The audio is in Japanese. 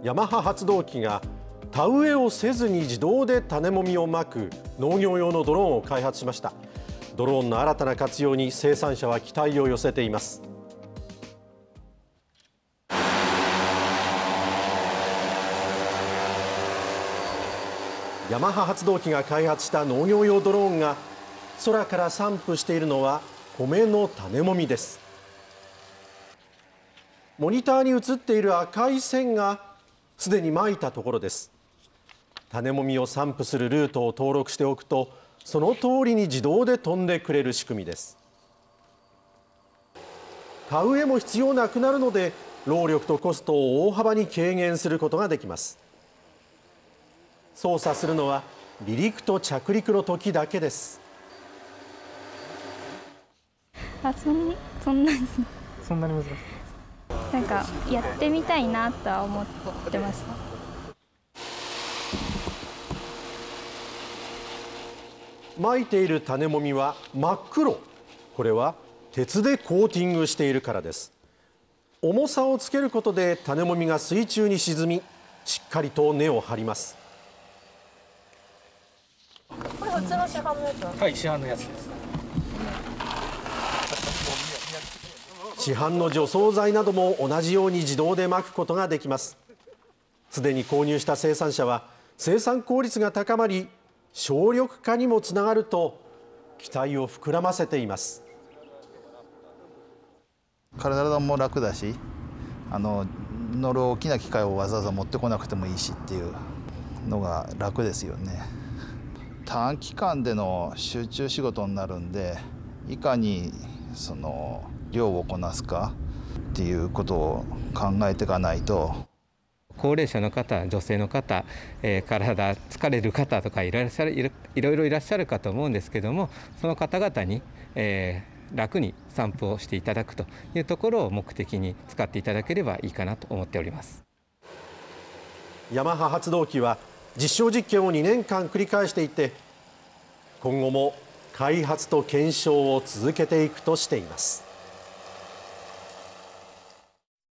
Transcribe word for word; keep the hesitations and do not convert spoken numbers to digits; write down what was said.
ヤマハ発動機が田植えをせずに自動で種もみをまく農業用のドローンを開発しました。ドローンの新たな活用に生産者は期待を寄せています。ヤマハ発動機が開発した農業用ドローンが空から散布しているのは米の種もみです。モニターに映っている赤い線がすでにまいたところです。種もみを散布するルートを登録しておくと、その通りに自動で飛んでくれる仕組みです。田植えも必要なくなるので、労力とコストを大幅に軽減することができます。操作するのは離陸と着陸の時だけです。 あ、そんそんなにそんなに難しい。 なんかやってみたいなとは思ってました。 まいている種もみは真っ黒。これは鉄でコーティングしているからです。重さをつけることで種もみが水中に沈み、しっかりと根を張ります。 これ普通の市販のやつなんですか？ はい、市販のやつです。 市販の除草剤なども同じように自動でまくことができます。すでに購入した生産者は生産効率が高まり、省力化にもつながると期待を膨らませています。 体も楽だし、あの乗る大きな機械をわざわざ持ってこなくてもいいしっていうのが楽ですよね。短期間での集中仕事になるんで、いかにその量をこなすかっていうことを考えていかないと。 高齢者の方、女性の方、えー、体疲れる方とかいらっしゃる、いろいろいらっしゃるかと思うんですけども、その方々に、えー、楽に散布をしていただくというところを目的に使っていただければいいかなと思っております。 ヤマハ発動機は実証実験をにねんかん繰り返していて、今後も開発と検証を続けていくとしています。